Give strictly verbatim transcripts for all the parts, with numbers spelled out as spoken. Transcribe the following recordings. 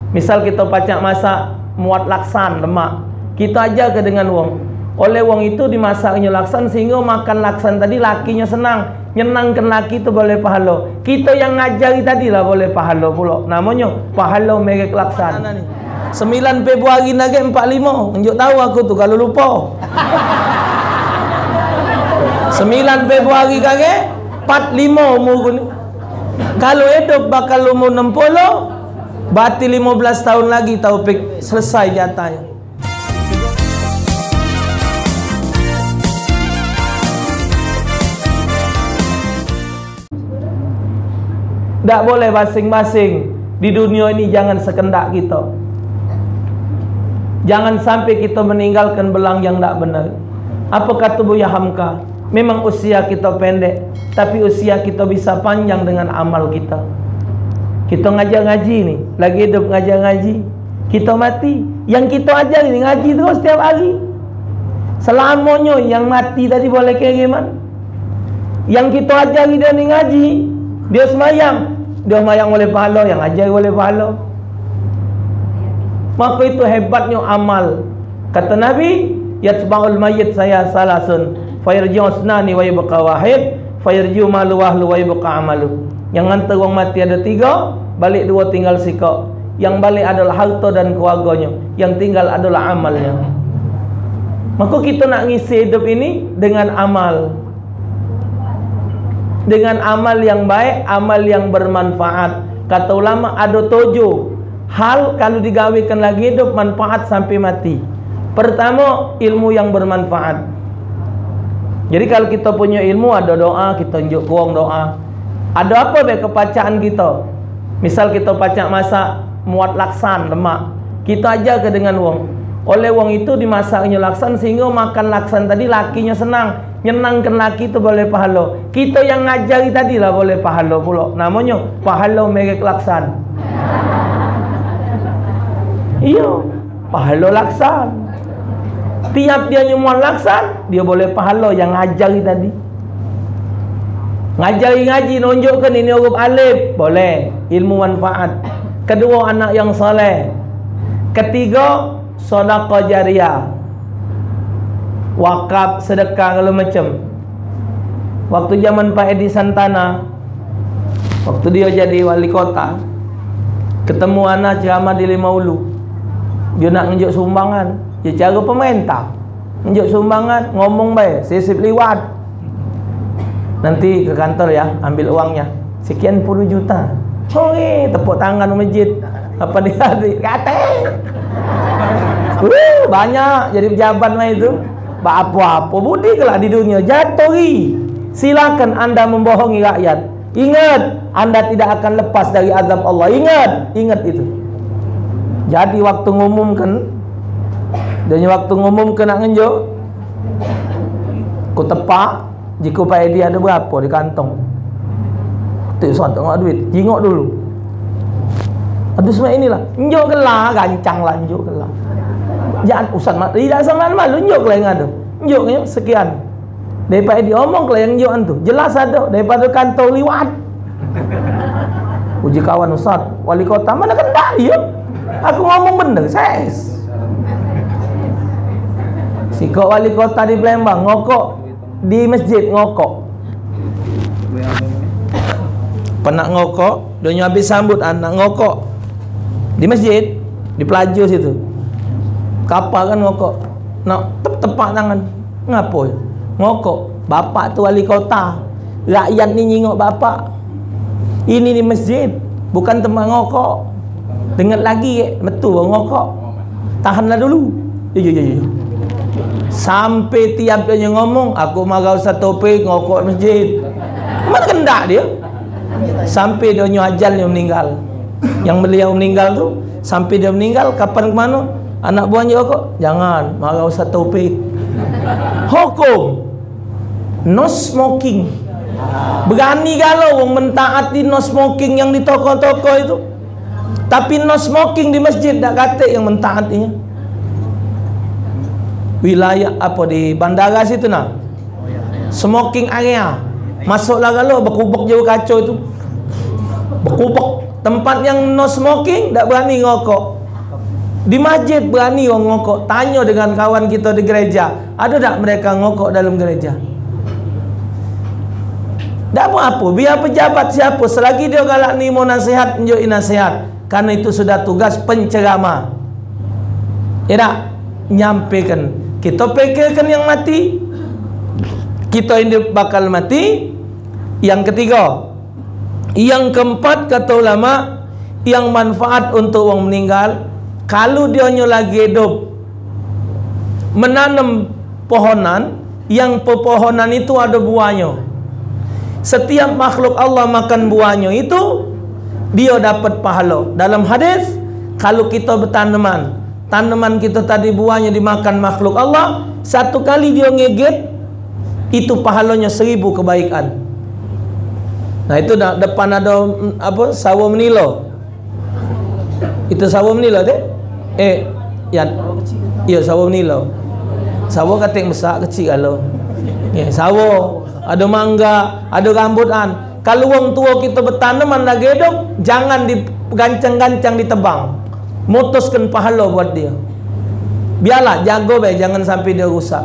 Misal kita pacak masak muat laksan lemak, kita ajar ke dengan wong. Oleh wong itu dimasaknya laksan sehingga makan laksan tadi lakinya senang, nyenangkan laki itu boleh pahala. Kita yang ngajari tadi lah boleh pahala pula. Namanya pahala merek laksan. sembilan Februari lagi empat puluh lima. Unjuk tahu aku tu kalau lupa. sembilan Februari kage empat puluh lima umur ni. Kalau hidup bakal umur enam puluh, berarti lima belas tahun lagi Taufik selesai jatahnya. Tak boleh basing-basing. Di dunia ini jangan sekendak kita. Jangan sampai kita meninggalkan belang yang tak benar. Apa kata Buya Hamka? Memang usia kita pendek, tapi usia kita bisa panjang dengan amal kita. Kita ngajar ngaji ni, lagi hidup ngajar ngaji. Kita mati, yang kita ajar ni ngaji terus setiap hari. Selamanya yang mati tadi boleh kiriman. Yang kita ajar dia ni ngaji, dia semayang, dia semayang oleh pahala, yang ajar oleh pahala. Maka itu hebatnya amal. Kata Nabi, yatba'ul mayyit saya salasun, fayarji'u asnani wa yabqa wahid, fayarji'u malu wahlu wa yabqa amalu. Yang hantar orang mati ada tiga, balik dua tinggal sikap. Yang balik adalah harta dan keluarganya, yang tinggal adalah amalnya. Maka kita nak ngisi hidup ini dengan amal, dengan amal yang baik, amal yang bermanfaat. Kata ulama ada tujuh hal kalau digawikan lagi hidup manfaat sampai mati. Pertama, ilmu yang bermanfaat. Jadi kalau kita punya ilmu, ada doa, kita tunjuk kurang doa. Ada apa be kepacaan kita? Misal kita pacak masak muat laksan lemak, kita ajar ke dengan wong. Oleh wong itu dimasaknya laksan sehingga makan laksan tadi lakinya senang, nyenangkan laki itu boleh pahala. Kita yang ngajari tadi lah boleh pahala pula. Namanya pahala merek laksan. Iya, pahala laksan. Tiap dia nyumuan laksan, dia boleh pahala yang ngajari tadi. Ngajari ngaji, nunjukkan ini huruf alif, boleh, ilmu manfaat. Kedua, anak yang soleh. Ketiga, sedekah jariah, wakaf, sedekah, kalau macam. Waktu zaman Pak Edi Santana, waktu dia jadi wali kota, ketemu anak ceramah di Lima Ulu. Dia nak nunjuk sumbangan, dia cara pemerintah nunjuk sumbangan, ngomong baik, sisip liwat. Nanti ke kantor ya, ambil uangnya sekian puluh juta. Hoi, tepuk tangan masjid. Apa dia kata? Uh, banyak jadi pejabat mah itu. Apa-apa budi kelak di dunia jatuhi. Silakan Anda membohongi rakyat. Ingat, Anda tidak akan lepas dari azab Allah. Ingat, ingat itu. Jadi waktu ngumumkan, dan waktu ngumumkan nak ngenjuk, ku tepak. Jika Pak Edi ada berapa di kantong, tak usah tengok duit, jingok dulu. Aduh semua inilah, njuk kelah, gancang lah njuk kelah. Jangan usah mak, tidak sama malu njuk kelah yang ada, njuknya sekian. Dari Pak Edi omong kelah yang njukan tu, jelas ada daripada kantong liwat. Uji kawan Ustaz, wali kota mana kendak dia? Aku ngomong bener, ses. Sikok wali kota di Palembang ngokok di masjid, ngokok. Pernah ngokok, dia habis sambut anak ngokok di masjid, di pelaju situ. Kapal kan ngokok, nak tep-tepak tangan. Ngapo? Ngokok. Bapak tu wali kota, rakyat ni nyingok bapak. Ini di masjid, bukan tempat ngokok. Dengar lagi, betul ngokok. Tahanlah dulu. Ya ya ya ya. Sampai tiap dia ngomong, aku marah Ustaz Taufik ngokok masjid. Mana kendak dia? Sampai dia ajal dia meninggal. Yang beliau meninggal tu, sampai dia meninggal, kapan ke mana? Anak buahnya kok, jangan marah Ustaz Taufik. Hukum no smoking. Berani kalau orang mentaati no smoking yang di toko-toko itu. Tapi no smoking di masjid tak kata yang mentaatinya. Wilayah apa di bandara situ nah, smoking area, masuklah kalau berkubuk jauh kacau itu, berkubuk Tempat yang no smoking, tak berani ngokok. Di masjid berani orang ngokok. Tanya dengan kawan kita di gereja, ada tak mereka ngokok dalam gereja? Tak apa-apa, biar pejabat siapa, selagi dia galak ni mau nasihat, tunjukin nasihat. Karena itu sudah tugas penceramah. Ya tak? Nyampaikan. Kita fikirkan yang mati, kita ini bakal mati. Yang ketiga, yang keempat kata ulama, yang manfaat untuk orang meninggal, kalau dia lagi hidup menanam pohonan, yang pepohonan itu ada buahnya. Setiap makhluk Allah makan buahnya itu, dia dapat pahala. Dalam hadis, kalau kita bertanaman, tanaman kita tadi buahnya dimakan makhluk Allah, satu kali dia ngegit, itu pahalanya seribu kebaikan. Nah itu depan ada apa, sawo menilo. Itu sawo menilo deh. Eh, ya, iya sawo menilo. Sawo kating besar kecil kalau. Ya, sawo, ada mangga, ada rambutan. Kalau wong tua kita bertanaman lagi hidup, jangan digancang-gancang ditebang. Mutuskan pahala buat dia. Biarlah jago be, jangan sampai dia rusak.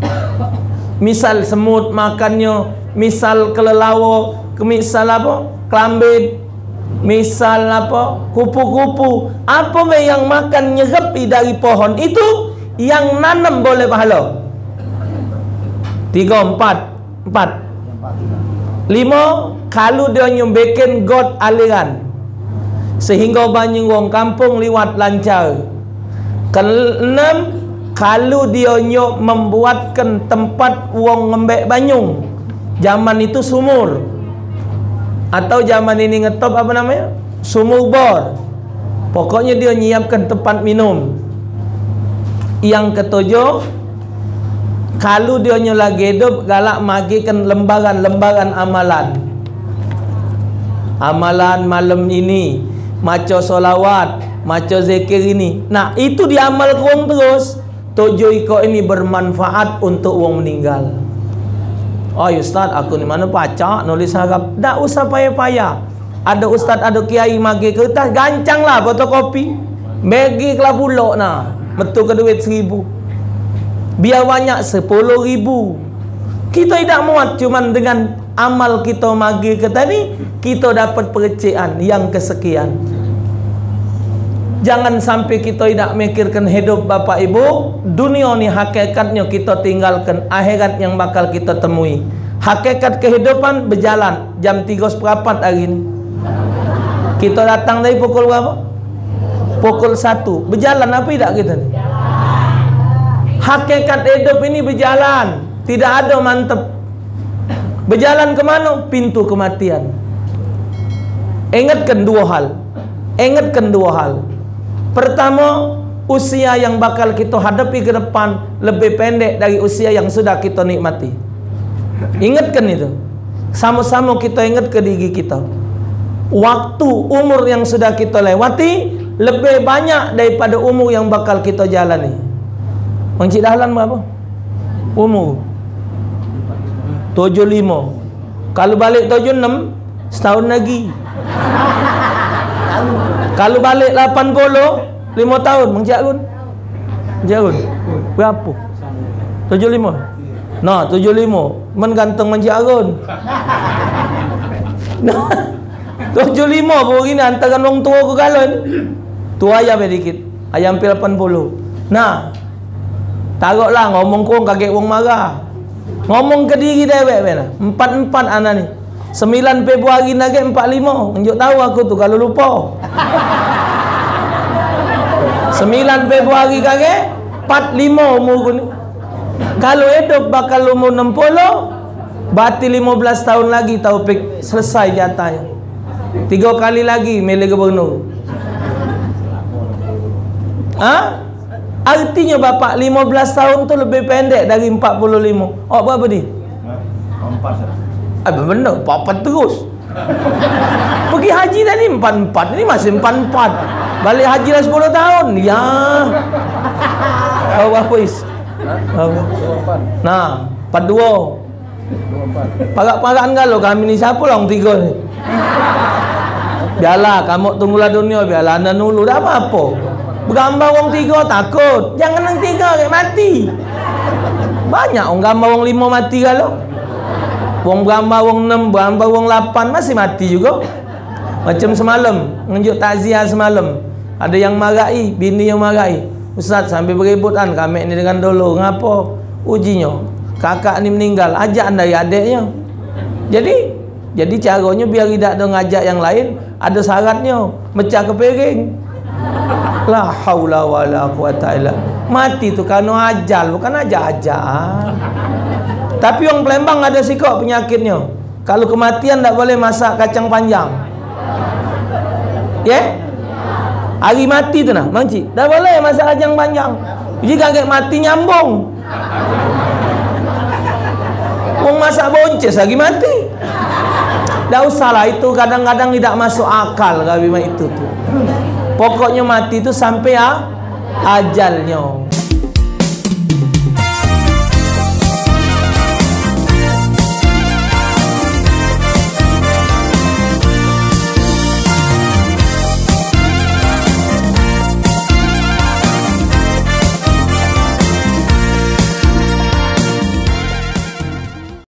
Misal semut makannya, misal kelelawar, misal apa? Kelambit, misal apa? Kupu-kupu. Apa be yang makan nyerepi dari pohon itu, yang nanam boleh pahala. Tiga, empat, empat. Lima, kalau dia nyumbekin got aliran, sehingga banyak orang kampung liwat lancar. Keenam, kalau dia nyok membuatkan tempat wong ngembek banyung. Zaman itu sumur, atau zaman ini ngetop apa namanya, sumur bor. Pokoknya dia nyiapkan tempat minum. Yang ketujuh, kalau dia lagi hidup galak magikan lembaran-lembaran amalan. Amalan malam ini, maca solawat, maca zikir ini. Nah, itu diamal kurang terus. Tujuh iko ini bermanfaat untuk orang meninggal. Oh Ustaz, aku ni mana pacak nulis harap. Tak usah payah-payah. Ada Ustaz, ada kiai magi kertas, gancang lah fotokopi. Bagi kelah pulak nah. Betul ke duit seribu. Biar banyak sepuluh ribu. Kita tidak muat cuman dengan amal kita magi ke tadi, kita dapat percayaan yang kesekian. Jangan sampai kita tidak mikirkan hidup Bapak Ibu. Dunia ni hakikatnya kita tinggalkan, akhirat yang bakal kita temui. Hakikat kehidupan berjalan. Jam tiga seperempat hari ini kita datang dari pukul berapa? Pukul satu. Berjalan apa tidak kita ni? Hakikat hidup ini berjalan, tidak ada mantap. Berjalan ke mana? Pintu kematian. Ingatkan dua hal. Ingatkan dua hal. Pertama, usia yang bakal kita hadapi ke depan lebih pendek dari usia yang sudah kita nikmati. Ingatkan itu. Sama-sama kita ingat ke diri kita. Waktu umur yang sudah kita lewati lebih banyak daripada umur yang bakal kita jalani. Encik Dahlan berapa? Umur tujuh puluh lima. Kalau balik tujuh puluh enam, setahun lagi. Kalau balik lapan puluh, lima tahun. Encik Agun? Encik Agun? Berapa? tujuh puluh lima. Nah, tujuh puluh lima. Men ganteng Encik Agun. Nah, tujuh puluh lima pun ini antara orang tua ke galon. Tua ayam sedikit. Ayam hampir lapan puluh. Nah, taruhlah ngomong kong kaget wong marah. Ngomong ke diri dewek bena. Empat-empat anak ni. Sembilan Februari lagi empat lima. Unjuk tahu aku tu kalau lupa. Sembilan Februari kaget empat lima umur aku ni. Kalau hidup bakal umur enam puluh, berarti lima belas tahun lagi Taufik selesai jatahnya. Tiga kali lagi milih gubernur. Ha? Artinya bapak lima belas tahun tu lebih pendek dari empat puluh lima. Oh berapa ni? empat. Ah benar, empat terus. Pergi haji tadi empat empat. Ini masih empat empat. Balik haji dah sepuluh tahun. Ya. Oh apa is? Nah, empat dua. Parak-parakan kalau kami ni siapa lah orang tiga ni? Biarlah kamu tunggulah dunia, biarlah anda nulu. Dah apa-apa. Bergambar wong tiga takut. Jangan nang tiga kayak mati. Banyak orang gambar wong lima mati kalau. Wong gambar wong enam, gambar wong lapan masih mati juga. Macam semalam, ngenjuk takziah semalam. Ada yang marahi, bini yang marahi. Ustaz sampai beributan kami ni dengan dulu. Ngapa? Ujinya. Kakak ni meninggal, ajak dari adiknya. Jadi, jadi caranya biar tidak ada ngajak yang lain, ada syaratnya, mecah ke piring. La haula wala quwata illa. Mati tu kerana ajal, bukan ajak-ajak. Tapi orang Palembang ada sikap penyakitnya. Kalau kematian tak boleh masak kacang panjang. Ya? Yeah? Hari mati tu nah, Mak Cik. Tak boleh masak kacang panjang. Jika kakek mati nyambung. Wong masak bonces lagi mati. Tak usahlah, itu kadang-kadang tidak masuk akal kalimat itu tu. Pokoknya mati tu sampai ah, ajalnya.